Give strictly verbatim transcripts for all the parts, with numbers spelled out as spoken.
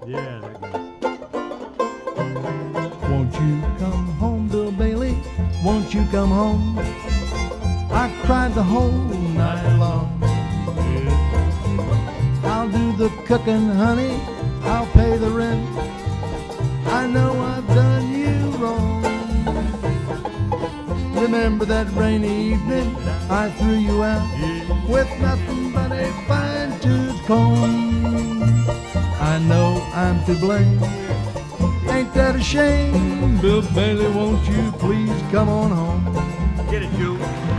Yeah, that goes. Won't you come home, Bill Bailey? Won't you come home? I cried the whole night long. I'll do the cooking, honey. I'll pay the rent. I know I've done you wrong. Remember that rainy evening I threw you out with nothing but a fine-tooth comb. I know I'm to blame. Ain't that a shame? Bill Bailey, won't you please come on home? Get it, Joe.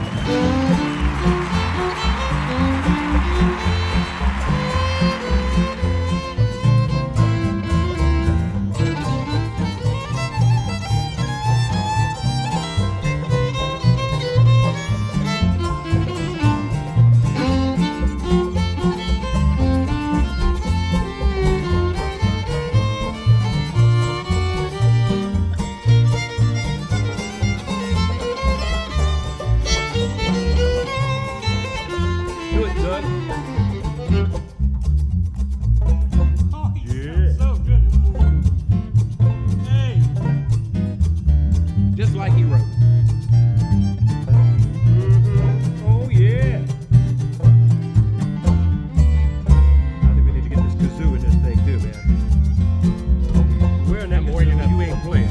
Just like he wrote. Mm-hmm. Oh, yeah. I think we need to get this kazoo in this thing, too, man. Where in that kazoo you, you ain't playing?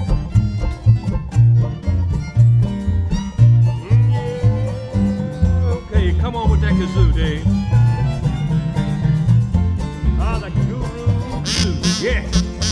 Mm, yeah. Okay, come on with that kazoo, Dave. Ah, the guru kazoo. Yeah.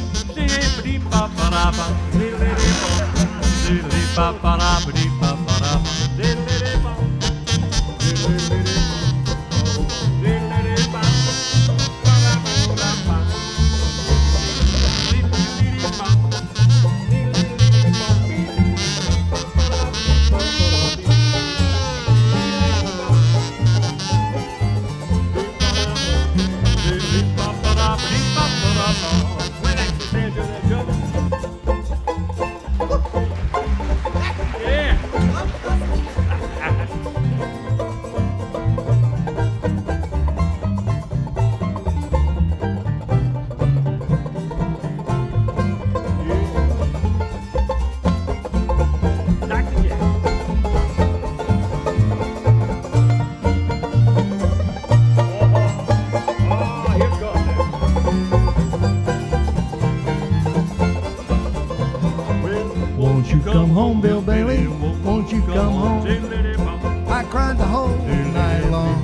Won't you come home, Bill Bailey? Won't you come home? I cried the whole night long.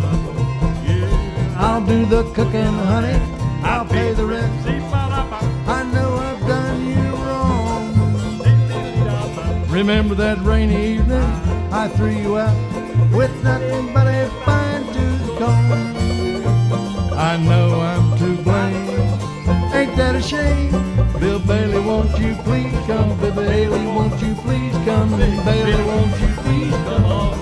I'll do the cooking, honey. I'll pay the rent. I know I've done you wrong. Remember that rainy evening I threw you out with nothing but a fine-tooth comb. I know I'm to blame. Ain't that a shame? Bill Bailey, won't you please come? Bill Bailey, won't you please come? Bailey, won't you please come on?